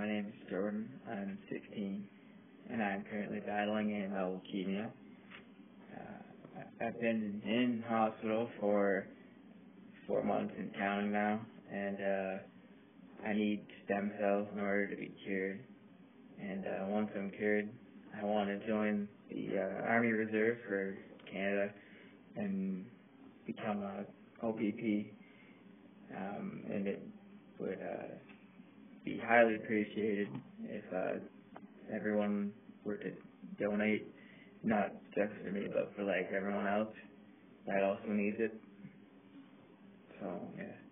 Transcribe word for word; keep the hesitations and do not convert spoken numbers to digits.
my name is Jordan. I'm sixteen, and I'm currently battling A M L leukemia. Uh, I've been in hospital for four months and counting now, and uh, I need stem cells in order to be cured. And uh, once I'm cured, I want to join the uh, Army Reserve for Canada and become a O P P. Um, and it would uh, be highly appreciated if uh, everyone were to donate, not just for me, but for like everyone else that also needs it. So, yeah.